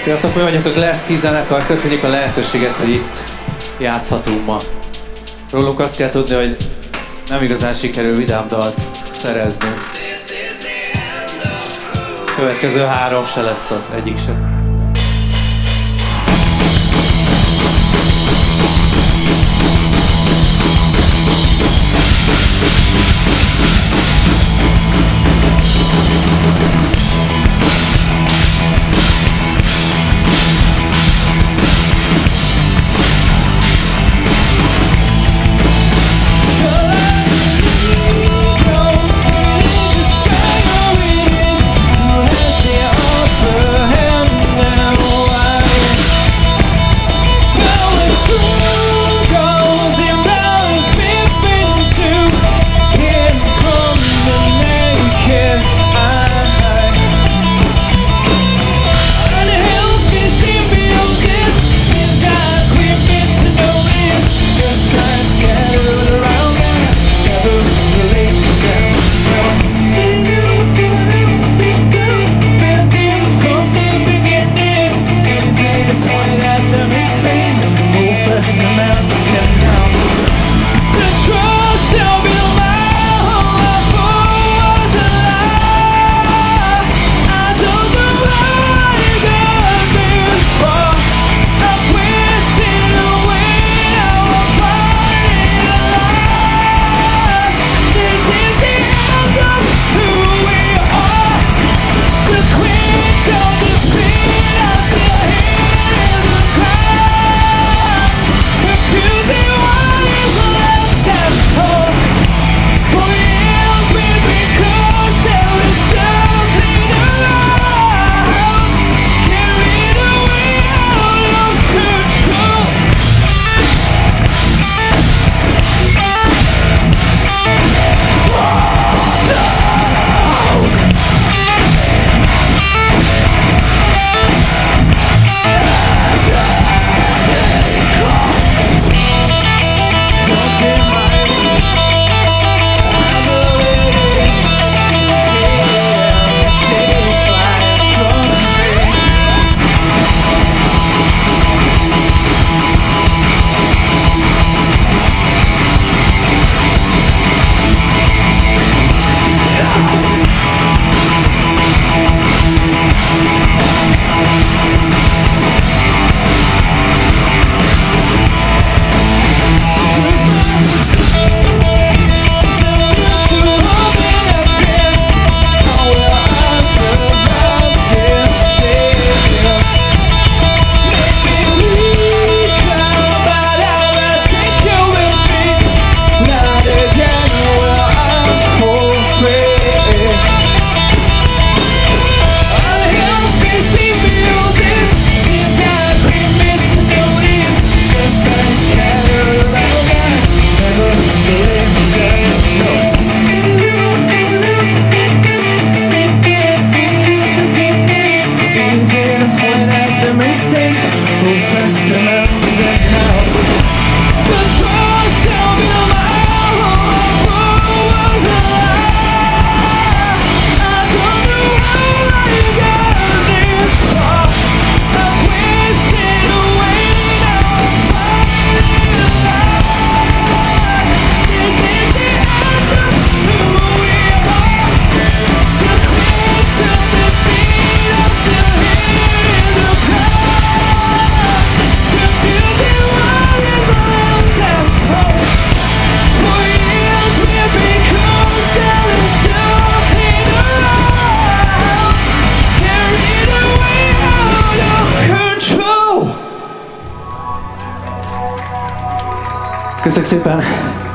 Sziasztok, mi vagyok a Glass Keys zenekar, köszönjük a lehetőséget, hogy itt játszhatunk ma. Róluk azt kell tudni, hogy nem igazán sikerül vidám dalt szerezni. Következő 3 se lesz az, egyik sem. Köszönjük szépen!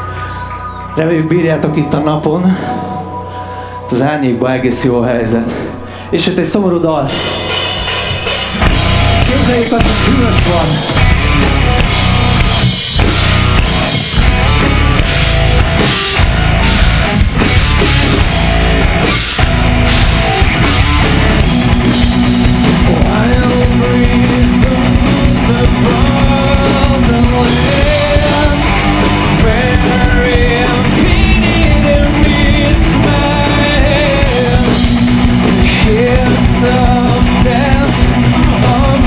Reméljük bírjátok itt a napon. Az árnyékban egész jó a helyzet. És itt egy szomorú dal. Képzeljék azt, hogy hűvös van. Kiss of death on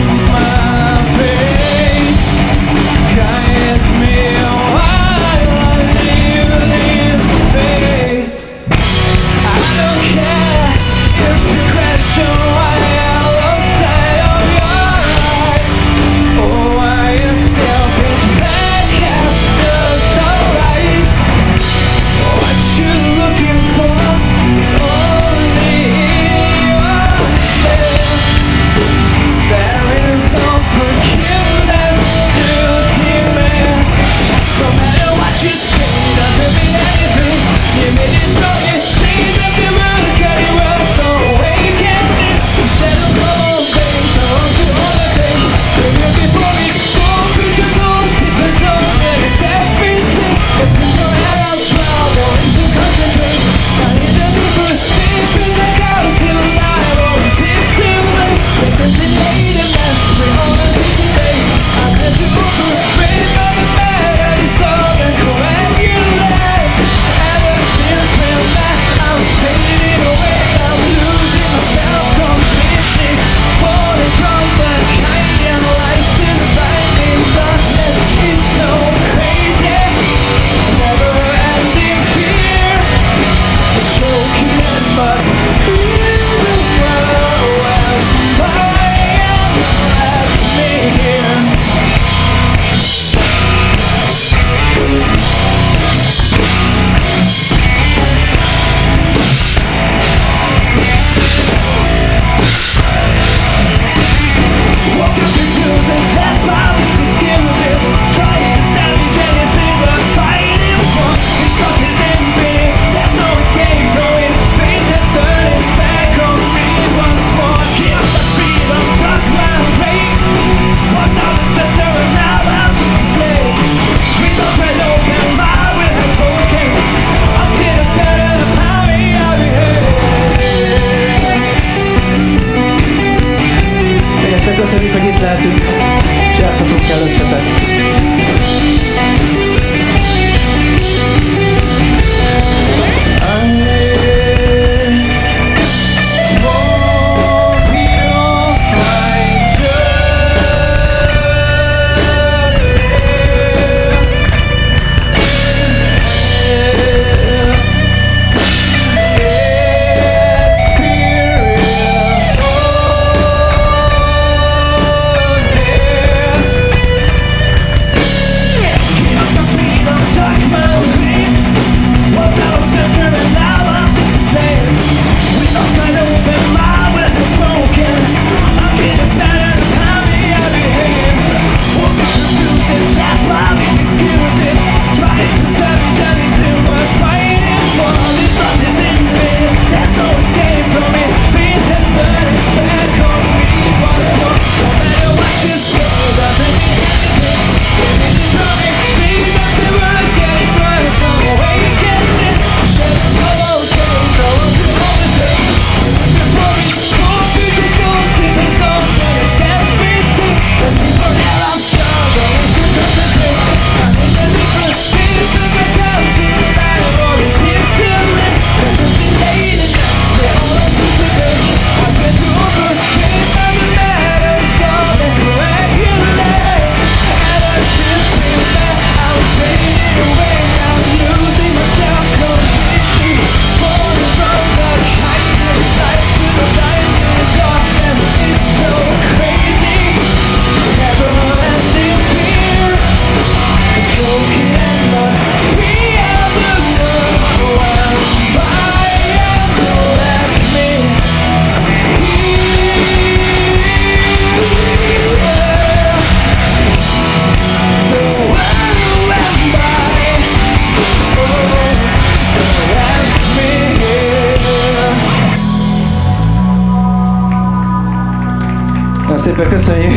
szépen köszönjük!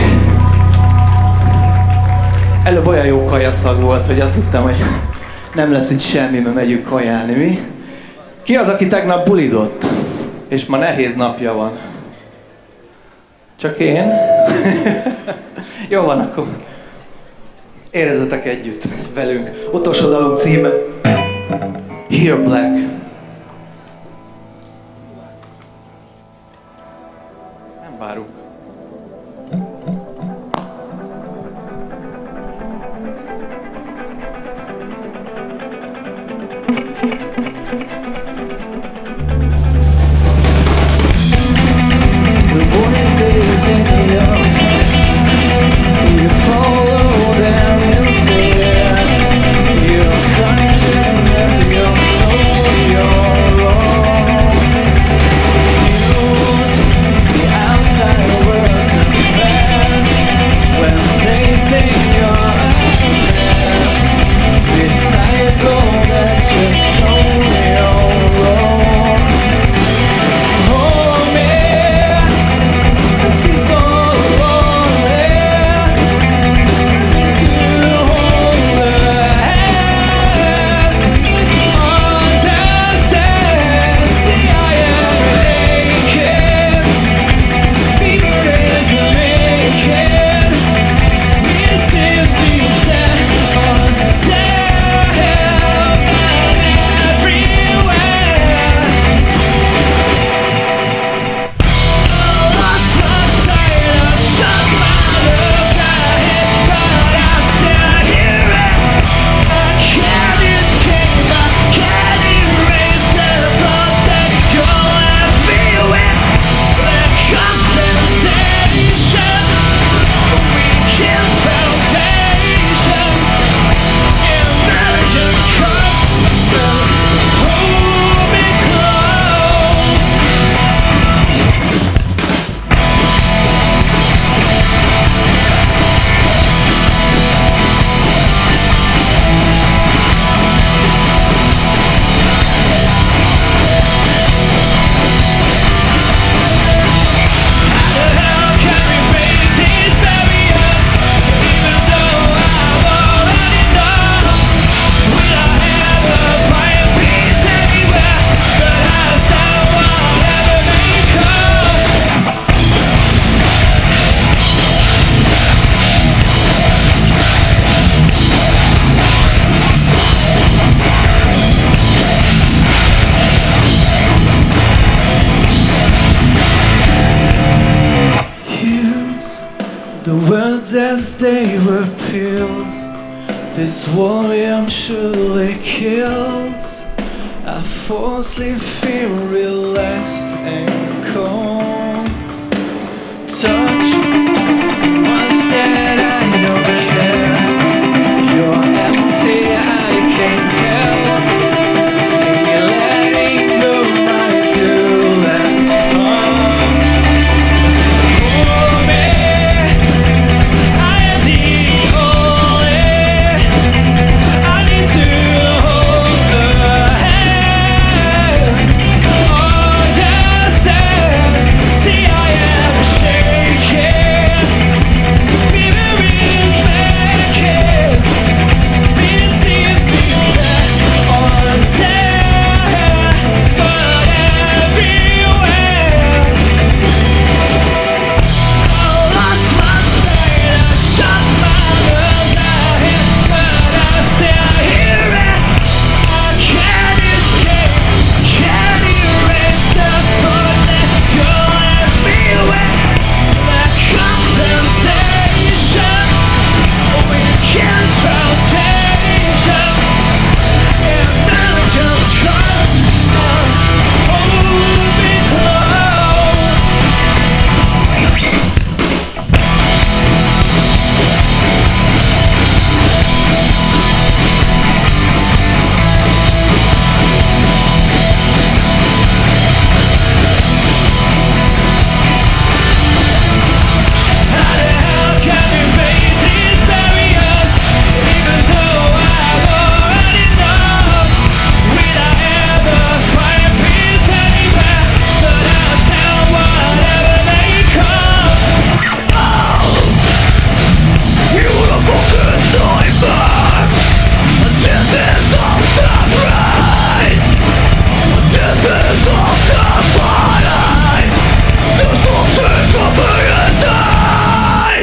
Előbb olyan jó kajaszag volt, hogy azt hittem, hogy nem lesz itt semmi, mert megyünk kajálni, mi? Ki az, aki tegnap bulizott? És ma nehéz napja van. Csak én? Jó van, akkor érezzetek együtt velünk. Utolsó dalunk címe Here Black. Nem várunk. The words as they were pills, this volume surely kills. I falsely feel relaxed and calm. Touch too much that I don't care. You're empty, I can tell. You're letting go my too last harm. For me, I am the only. I need to hold the hand. Understand, see I am shaking. Fever is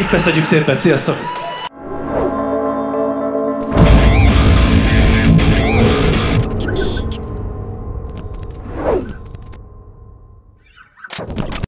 Köszönjük szépen, sziasztok!